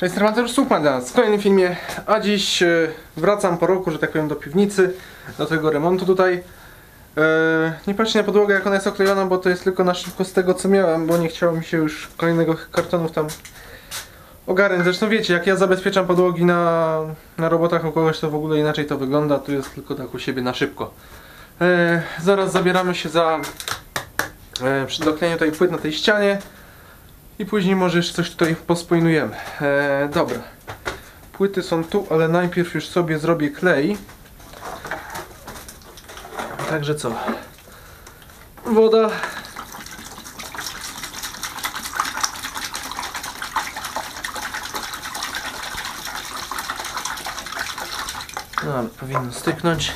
Cześć, Mateusz Słuchman dla nas w kolejnym filmie, a dziś wracam po roku, że tak powiem, do piwnicy, do tego remontu tutaj. Nie patrzcie na podłogę, jak ona jest oklejona, bo to jest tylko na szybko z tego, co miałem, bo nie chciało mi się już kolejnego kartonów tam ogarnąć. Zresztą wiecie, jak ja zabezpieczam podłogi na robotach u kogoś, to w ogóle inaczej to wygląda, tu jest tylko tak u siebie na szybko. Zaraz zabieramy się za doklejenie tutaj płyt na tej ścianie. I później może jeszcze coś tutaj pospojnujemy. Dobra. Płyty są tu, ale najpierw już sobie zrobię klej. Także co? Woda. No ale powinno styknąć.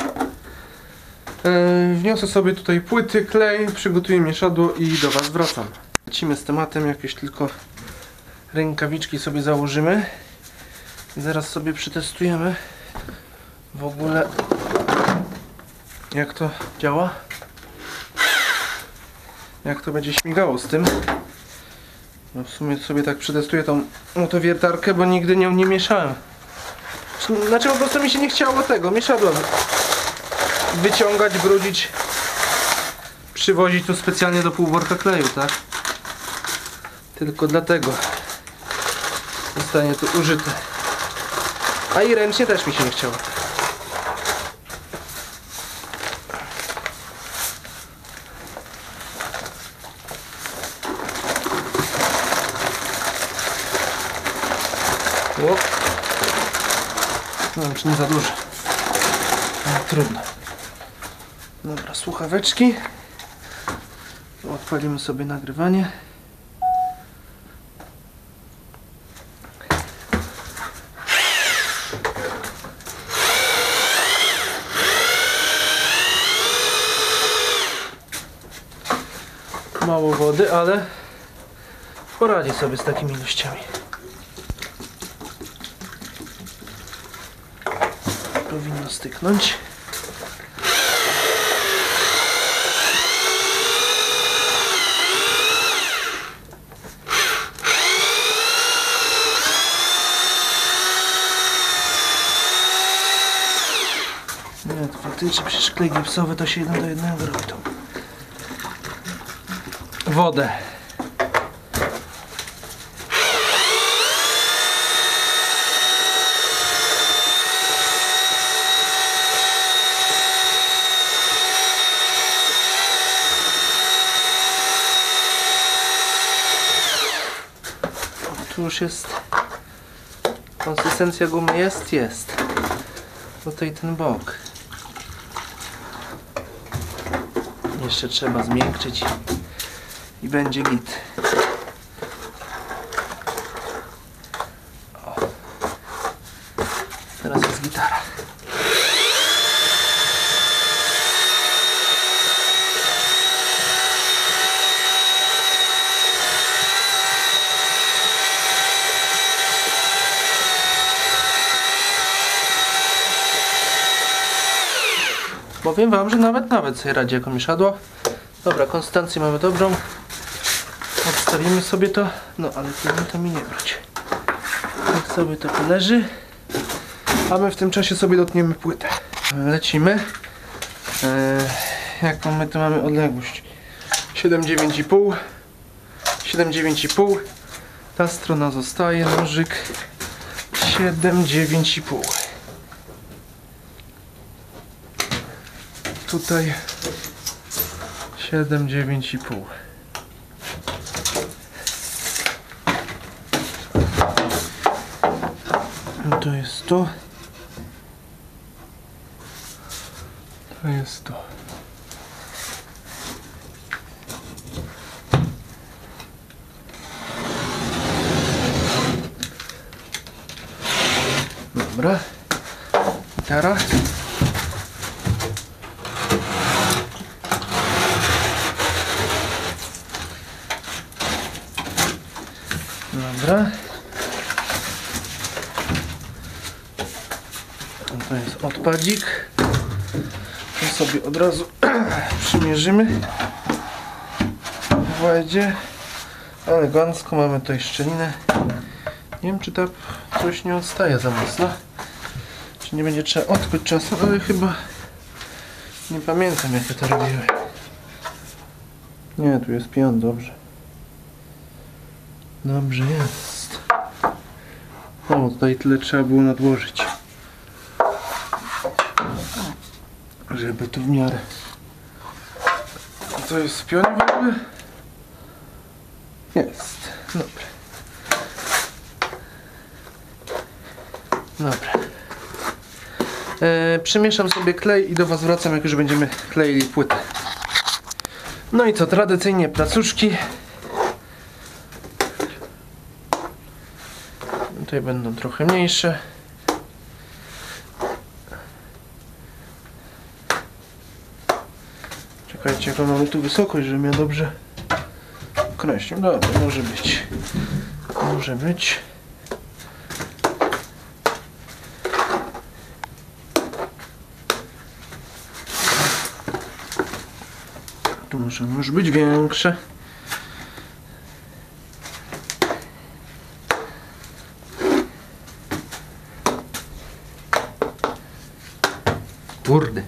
Wniosę sobie tutaj płyty, klej, przygotuję mieszadło i do Was wracam. Lecimy z tematem, jakieś tylko rękawiczki sobie założymy i zaraz sobie przetestujemy w ogóle, jak to działa, jak to będzie śmigało z tym. No w sumie sobie tak przetestuję tą motowiertarkę, bo nigdy nią nie mieszałem. Znaczy po prostu mi się nie chciało tego mieszadła wyciągać, brudzić, przywozić tu specjalnie do półworka kleju, tak? Tylko dlatego zostanie tu użyte. A i ręcznie też mi się nie chciało. O! No wiem, czy nie za dużo. No, trudno. Dobra, słuchaweczki. Odpalimy sobie nagrywanie. Mało wody, ale poradzi sobie z takimi ilościami. Powinno styknąć. Nie, to faktycznie przecież klej gipsowy to się 1 do 1 robi to. Wodę. Tu już jest konsystencja gumy, jest. Tutaj ten bok. Jeszcze trzeba zmiękczyć i będzie git. O. Teraz jest gitara. Powiem Wam, że nawet sobie radzi jako mieszadło. Dobra, konsystencję mamy dobrą. Odstawimy sobie to. No ale to mi nie brać. Tak sobie to poleży. A my w tym czasie sobie dotniemy płytę. Lecimy. Jaką my tu mamy odległość? 7,9,5. 7,9,5. Ta strona zostaje. Nożyk 7,9,5. Tutaj 7,9,5. To jest to. To jest to. Dobra. Gitara. Dobra. To jest odpadzik. To sobie od razu przymierzymy. Wejdzie elegancko, mamy tutaj szczelinę Nie wiem, czy ta coś nie odstaje za mocno. Czy nie będzie trzeba odkuć czasu, ale chyba nie pamiętam, jak ja to robiłem. Nie, tu jest pion, dobrze. Dobrze jest. O, tutaj tyle trzeba było nadłożyć. Żeby tu w miarę. Co jest w pionie w ogóle? Jest. Dobra. Dobra. Przemieszam sobie klej i do Was wracam, jak już będziemy kleili płytę. No i co, tradycyjnie placuszki. Tutaj będą trochę mniejsze. Czekajcie, jaką mamy tu wysokość, żebym ja dobrze określił. Dobra, może być. Może być. Tu może być większe. Kurde.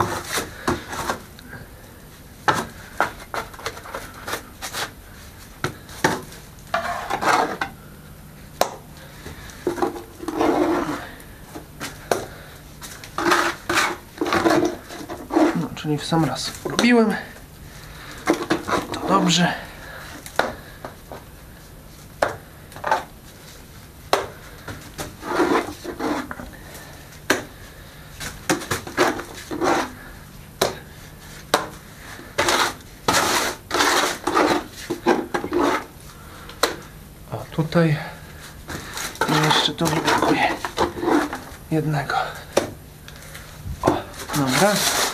No, czyli w sam raz robiłem. To dobrze. Tutaj jeszcze tu mi brakuje jednego. O, dobra.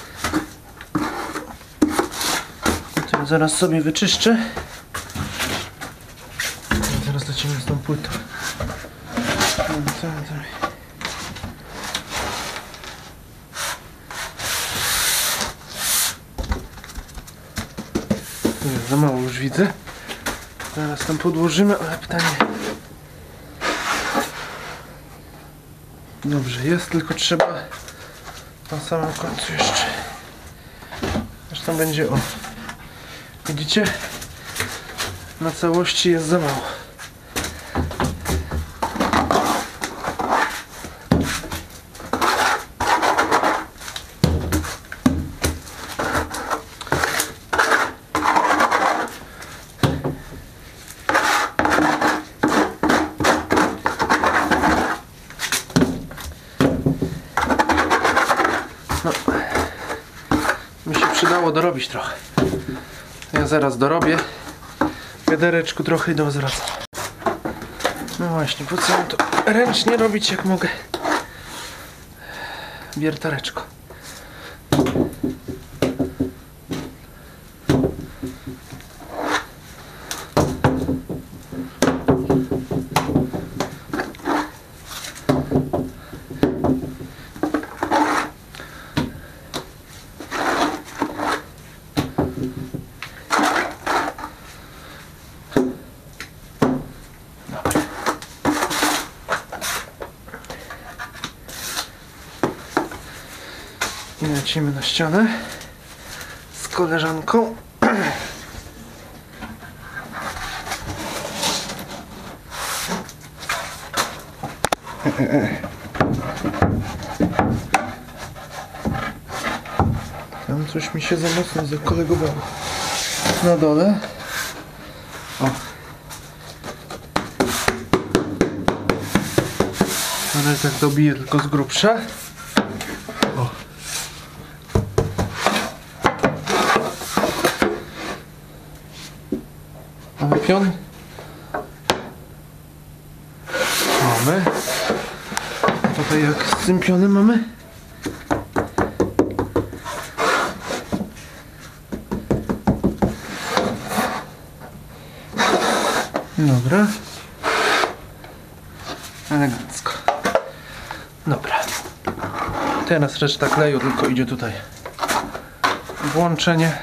Tutaj zaraz sobie wyczyszczę. Zaraz lecimy z tą płytą. Tu jest za mało, już widzę. Zaraz tam podłożymy, ale pytanie... Dobrze, jest, tylko trzeba na samym końcu jeszcze. Zresztą będzie o. Widzicie? Na całości jest za mało. Mi się przydało dorobić trochę. Ja zaraz dorobię. Wiadereczku trochę i do zwracam. No właśnie, po co mam to ręcznie robić, jak mogę wiertareczko. I lecimy na ścianę z koleżanką. Tam coś mi się za mocno zakolegowało. Na dole. O. Ale tak dobiję tylko z grubsza. O. Mamy pion. Mamy. Tutaj jak z tym pionem mamy? Dobra. Elegancko. Dobra. Teraz reszta kleju tylko idzie tutaj. Włączenie.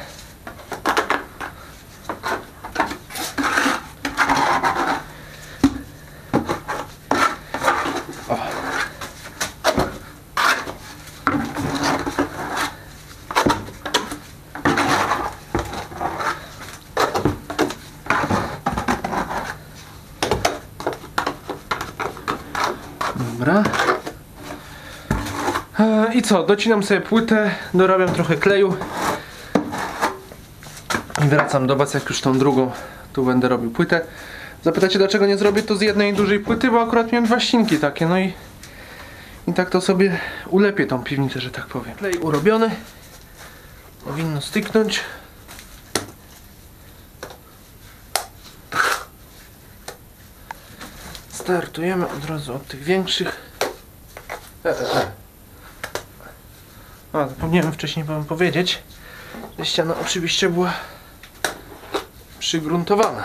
Dobra. I co? Docinam sobie płytę, dorabiam trochę kleju i wracam do Was, jak już tą drugą tu będę robił płytę. Zapytacie, dlaczego nie zrobię to z jednej dużej płyty, bo akurat miałem 2 ścinki takie, no i tak to sobie ulepię tą piwnicę, że tak powiem. Klej urobiony, powinno styknąć. Startujemy od razu od tych większych. A, zapomniałem wcześniej Wam powiedzieć, że ściana oczywiście była przygruntowana.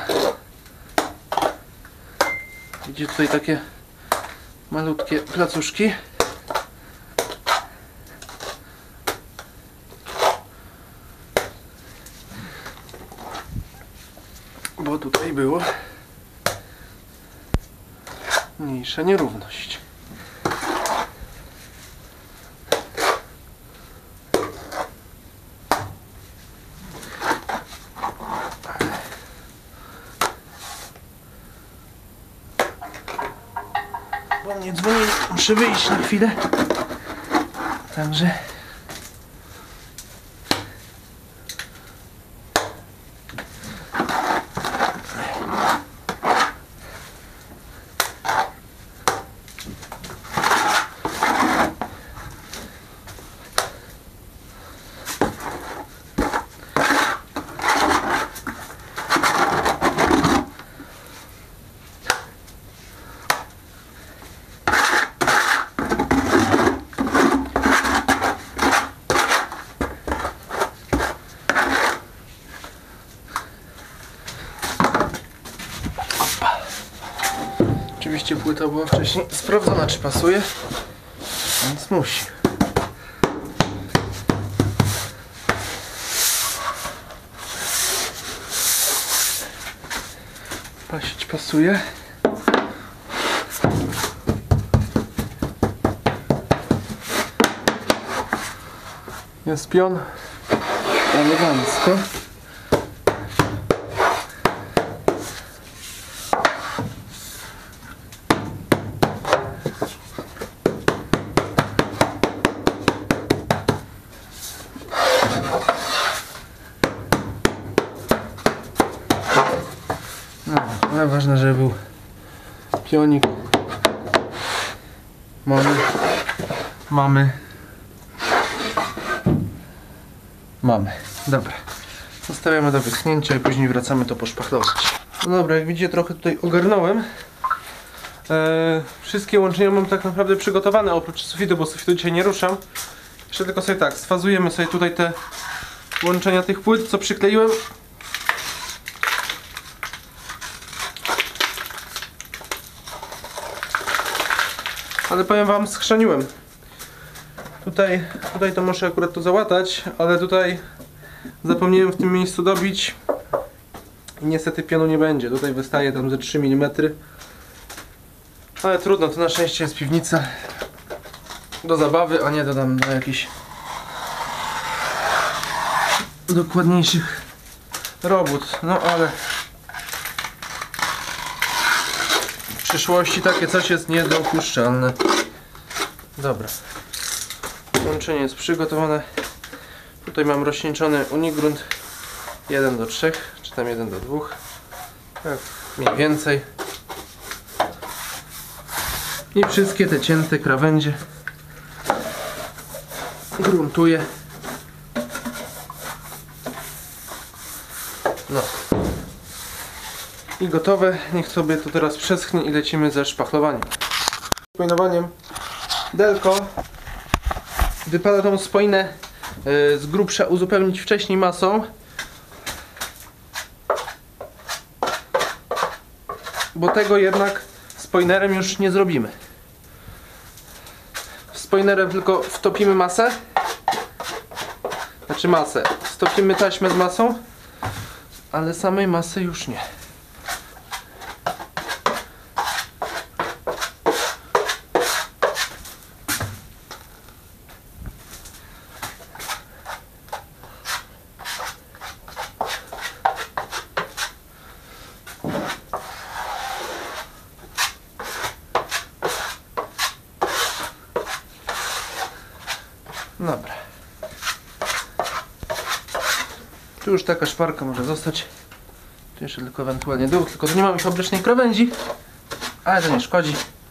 Widzicie tutaj takie malutkie placuszki. Bo tutaj było mniejsza nierówność. Bo mnie dzwoni, muszę wyjść na chwilę. Także oczywiście płyta była wcześniej sprawdzona, czy pasuje, więc musi. Pasić pasuje. Jest pion. Elegancko. No, ale ważne, żeby był pionik. Mamy. Dobra. Zostawiamy do wyschnięcia i później wracamy to poszpachlować. No dobra, jak widzicie, trochę tutaj ogarnąłem. Wszystkie łączenia mam tak naprawdę przygotowane oprócz sufitu, bo sufitu dzisiaj nie ruszam. Jeszcze tylko sobie tak, sfazujemy sobie tutaj te łączenia tych płyt, co przykleiłem. Ale powiem Wam, schrzaniłem. Tutaj to muszę akurat to załatać, ale tutaj zapomniałem w tym miejscu dobić i niestety pionu nie będzie. Tutaj wystaje tam ze 3 mm. Ale trudno, to na szczęście jest piwnica do zabawy, a nie dodam do jakichś dokładniejszych robót. No ale w przyszłości takie coś jest niedopuszczalne. Dobra. Łączenie jest przygotowane. Tutaj mam rozcieńczony unigrunt 1:3, czy tam 1:2. Tak, mniej więcej. I wszystkie te cięte krawędzie gruntuję. No. I gotowe. Niech sobie to teraz przeschnie i lecimy ze szpachlowaniem. Spojnowaniem Delco. Wypada tą spoinę z grubsza uzupełnić wcześniej masą, bo tego jednak spoinerem już nie zrobimy. Spoinerem tylko wtopimy masę, znaczy masę, stopimy taśmę z masą, ale samej masy już nie. Dobra. Tu już taka szparka może zostać. Tu jeszcze tylko ewentualnie dół, tylko tu nie mamy fabrycznej krawędzi, ale to nie szkodzi.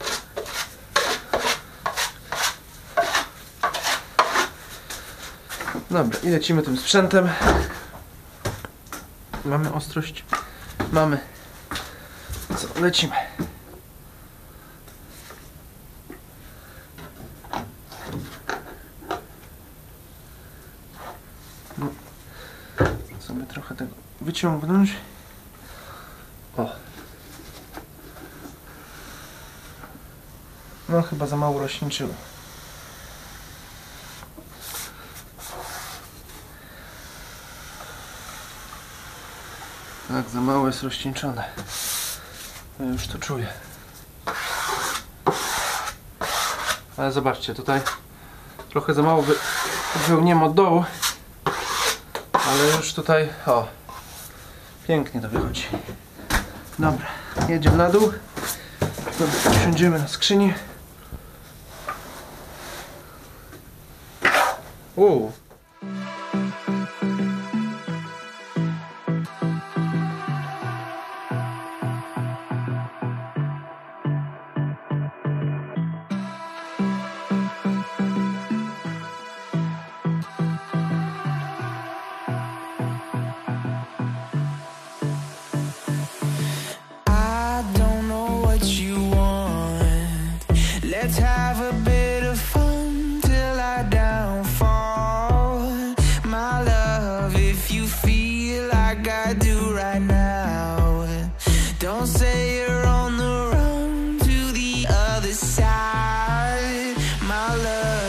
Dobra, i lecimy tym sprzętem. Mamy ostrość? Mamy. Co, lecimy. No. Sobie trochę tego wyciągnąć. O. No chyba za mało rośnięczyło. Tak, za mało jest rozcieńczone. Ja już to czuję. Ale zobaczcie, tutaj trochę za mało wypełniłem od dołu. Ale już tutaj, o, pięknie to wychodzi. Dobra, jedziemy na dół. Dobra, usiądziemy na skrzyni. Let's have a bit of fun till I downfall. My love, if you feel like I do right now, don't say you're on the run to the other side, my love.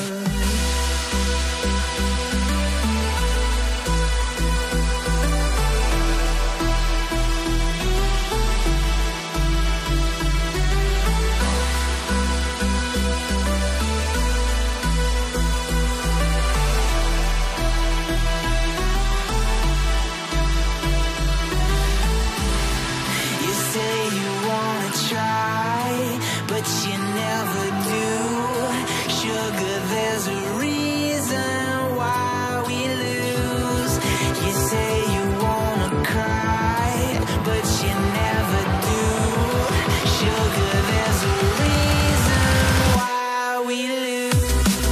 But you never do. Sugar, there's a reason why we lose. You say you wanna cry, but you never do. Sugar, there's a reason why we lose.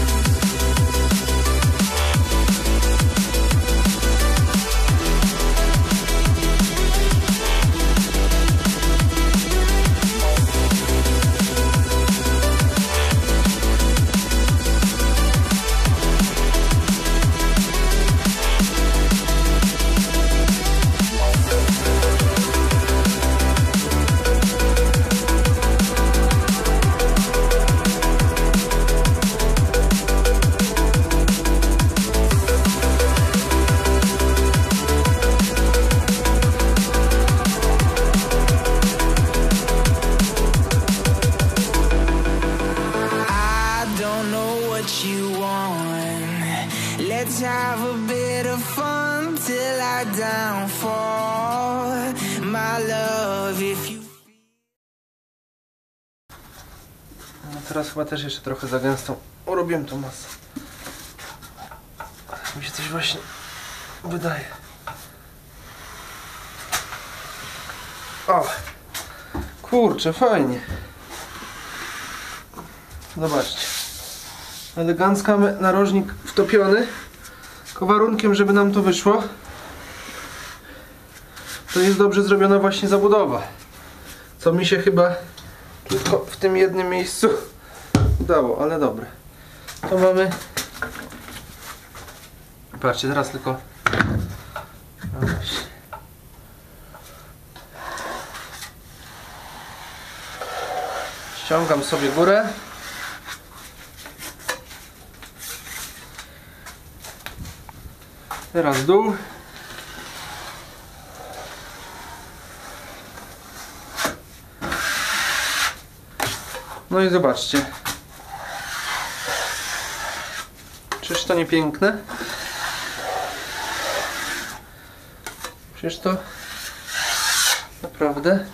Let's have a bit of fun till I downfall, my love, if you. No teraz chyba też jeszcze trochę za gęstą robiłem tą masę. Mi się coś właśnie wydaje. O! Kurczę, fajnie. Zobaczcie. Elegancko mamy narożnik wtopiony. Tylko warunkiem, żeby nam to wyszło, to jest dobrze zrobiona właśnie zabudowa. Co mi się chyba tylko w tym jednym miejscu udało, ale dobre. To mamy... Patrzcie, teraz tylko... No właśnie. Ściągam sobie górę. Teraz dół. No i zobaczcie. Czyż to nie piękne? Przecież to naprawdę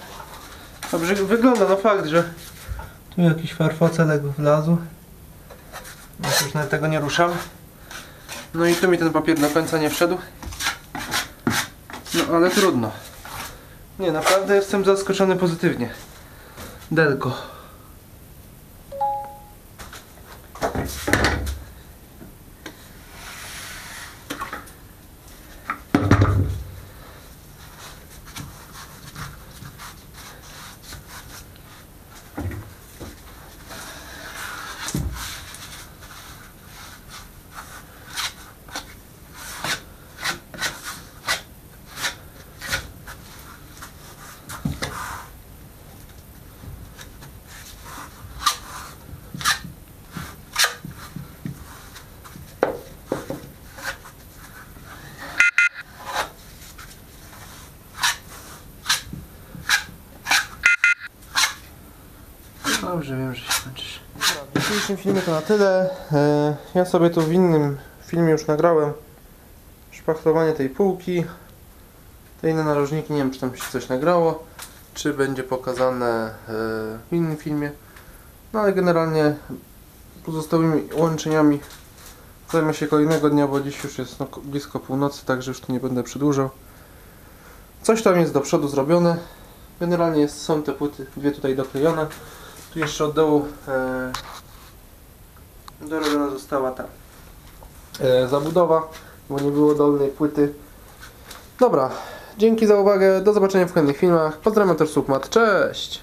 dobrze wygląda. No fakt, że tu jakiś farfocelek wlazł. Już nawet tego nie ruszam. No i tu mi ten papier do końca nie wszedł. No ale trudno. Nie, naprawdę jestem zaskoczony pozytywnie. Delco. Dobrze, wiem, że się męczysz. W dzisiejszym filmie to na tyle. Ja sobie tu w innym filmie już nagrałem szpachlowanie tej półki. Te inne narożniki, nie wiem, czy tam się coś nagrało, czy będzie pokazane w innym filmie. No ale generalnie pozostałymi łączeniami zajmę się kolejnego dnia, bo dziś już jest blisko północy, także już tu nie będę przedłużał. Coś tam jest do przodu zrobione. Generalnie są te płyty, dwie tutaj doklejone. Tu jeszcze od dołu dorobiona została ta zabudowa, bo nie było dolnej płyty. Dobra, dzięki za uwagę, do zobaczenia w kolejnych filmach. Pozdrawiam też Sukmat, cześć!